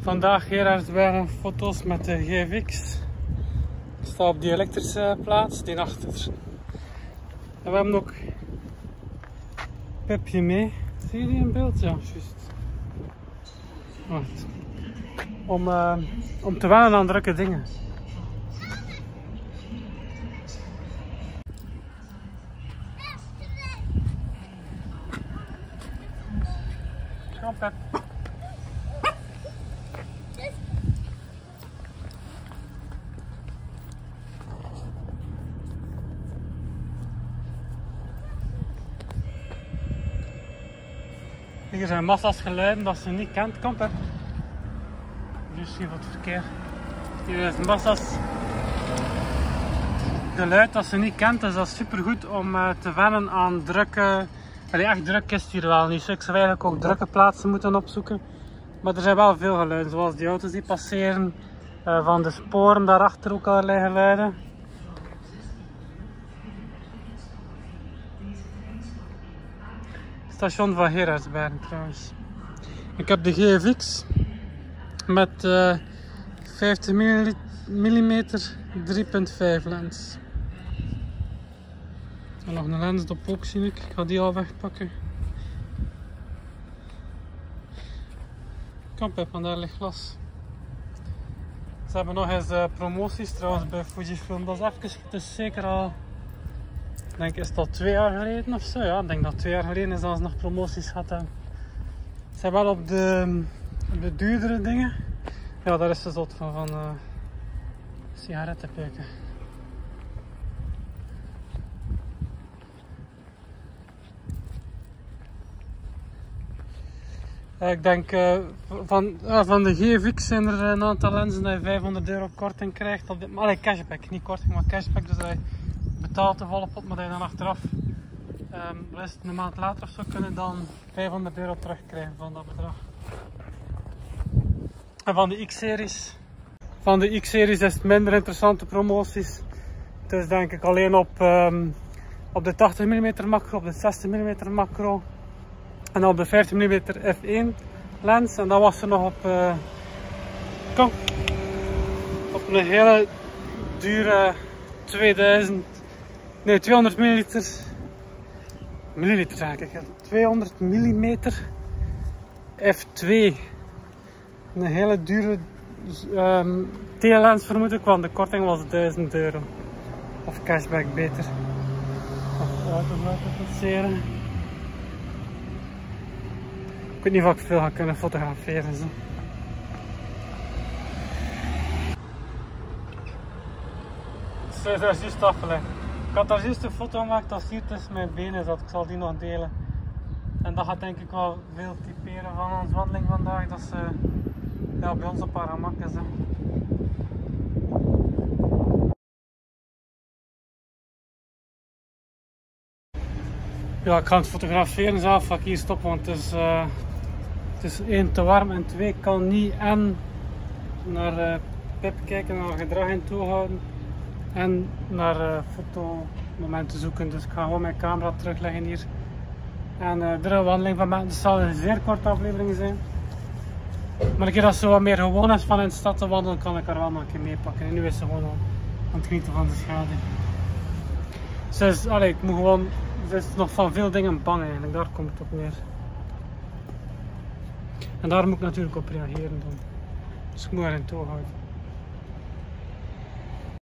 Vandaag Gerardsbergen foto's met de GFX. Ik sta op die elektrische plaats, die achter. En we hebben ook Pepje mee. Zie je die in beeld? Ja, juist. Wacht. Om te wennen aan drukke dingen. Kom Pep. Hier zijn massa's geluiden dat ze niet kent. Kom Pep. Dus hier wat verkeer. Hier is massa's geluid dat ze niet kent, dus dat is super goed om te wennen aan drukke. Echt druk is het hier wel niet. Ik zou eigenlijk ook drukke plaatsen moeten opzoeken. Maar er zijn wel veel geluiden, zoals die auto's die passeren, van de sporen daarachter ook allerlei geluiden. Station van Gerardsbergen trouwens. Ik heb de GFX met 50 mm 3.5 lens. En nog een lens op ook zie ik. Ik ga die al wegpakken. Kom Pep, want daar ligt glas. Ze hebben nog eens promoties trouwens bij Fujifilm. Dat is even, het is zeker al, ik denk is dat 2 jaar geleden of zo. Ja, ik denk dat 2 jaar geleden is dat ze nog promoties hadden. Ze zijn wel op de duurdere dingen. Ja, daar is de zot van sigarettenpeuken. Ik denk van de GFX zijn er een aantal lenzen dat je €500 korting krijgt. Allee, cashback, niet korting, maar cashback. Dus dat je betaalt de volle pot, maar dat je dan achteraf, een maand later of zo, kunnen dan €500 terugkrijgen van dat bedrag. En van de X-series. Van de X-series is het minder interessante promoties. Het is denk ik alleen op de 80 mm macro, op de 60 mm macro. En op de 50 mm f1 lens. En dat was er nog op een hele dure 200 milliliter zeg ik. 200 mm f2. Een hele dure T-lens vermoed ik, want de korting was €1000. Of cashback beter. Of auto blijven passeren. Ik weet niet of ik veel ga kunnen fotograferen. Zo. Ze is er juist afgelegd. Ik had daar juist een foto gemaakt als hier tussen mijn benen zat. Ik zal die nog delen. En dat gaat denk ik wel veel typeren van onze wandeling vandaag. Dat ze ja, bij ons op haar gemak is. Hè. Ja, ik ga het fotograferen zelf, ga ik hier stoppen, want het is 1 te warm en 2 kan niet en naar Pep kijken, naar gedrag in toehouden en naar fotomomenten zoeken. Dus ik ga gewoon mijn camera terugleggen hier. En de wandeling van mij, het zal een zeer korte aflevering zijn. Maar een keer als ze wat meer gewoon is van in de stad te wandelen, kan ik haar wel nog een keer meepakken. En nu is ze gewoon aan het genieten van de schaduw. Dus ik moet gewoon. Er is nog van veel dingen bang eigenlijk, daar komt het op neer. En daar moet ik natuurlijk op reageren dan. Dus ik moet haar in toog houden.